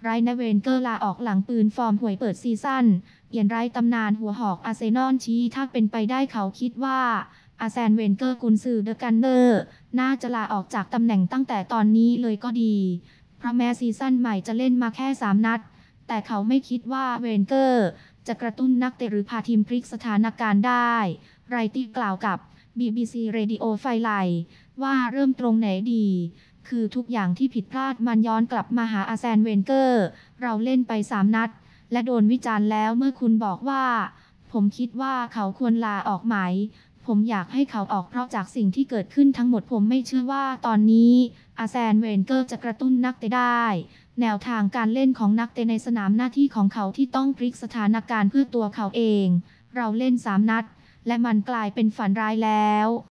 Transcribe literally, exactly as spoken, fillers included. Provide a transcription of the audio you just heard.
ไรน์ เวนเกอร์ลาออกหลังปืนฟอร์มห่วยเปิดซีซั่นเอียนไรตำนานหัวหอกอาร์เซนอลชี้ถ้าเป็นไปได้เขาคิดว่าอาร์เซนเวนเกอร์กุนซือเดอะกันเนอร์น่าจะลาออกจากตำแหน่งตั้งแต่ตอนนี้เลยก็ดีเพราะแม้ซีซั่นใหม่จะเล่นมาแค่สามนัดแต่เขาไม่คิดว่าเวนเกอร์จะกระตุ้นนักเตะหรือพาทีมพลิกสถานการณ์ได้ไรตี้กล่าวกับ บี บี ซี Radio ไฟไลท์ว่าเริ่มตรงไหนดีคือทุกอย่างที่ผิดพลาดมันย้อนกลับมาหาอาร์เซนเวนเกอร์เราเล่นไปสามนัดและโดนวิจารณ์แล้วเมื่อคุณบอกว่าผมคิดว่าเขาควรลาออกไหมผมอยากให้เขาออกเพราะจากสิ่งที่เกิดขึ้นทั้งหมดผมไม่เชื่อว่าตอนนี้อาร์เซนเวนเกอร์จะกระตุ้นนักเตะได้แนวทางการเล่นของนักเตะในสนามหน้าที่ของเขาที่ต้องพลิกสถานการณ์เพื่อตัวเขาเองเราเล่นสามนัดและมันกลายเป็นฝันร้ายแล้ว